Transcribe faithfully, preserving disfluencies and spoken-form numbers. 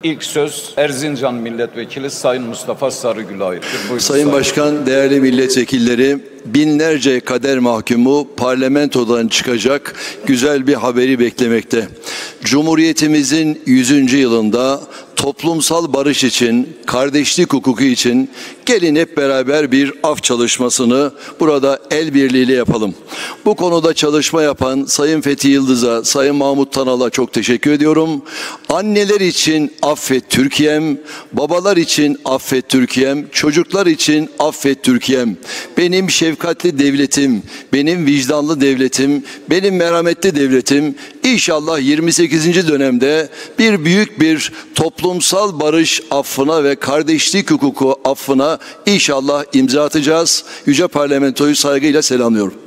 İlk söz Erzincan Milletvekili Sayın Mustafa Sarıgül'e aittir. Buyurun, Sayın, Sayın Başkan, değerli milletvekilleri, binlerce kader mahkumu parlamentodan çıkacak güzel bir haberi beklemekte. Cumhuriyetimizin yüzüncü yılında toplumsal barış için, kardeşlik hukuku için gelin hep beraber bir af çalışmasını burada el birliğiyle yapalım. Bu konuda çalışma yapan Sayın Fethi Yıldız'a, Sayın Mahmut Tanal'a çok teşekkür ediyorum. Anneler için affet Türkiye'm, babalar için affet Türkiye'm, çocuklar için affet Türkiye'm. Benim şefkatli devletim, benim vicdanlı devletim, benim merhametli devletim. İnşallah yirmi sekizinci dönemde bir büyük bir toplumsal barış affına ve kardeşlik hukuku affına inşallah imza atacağız. Yüce Parlamentoyu saygıyla selamlıyorum.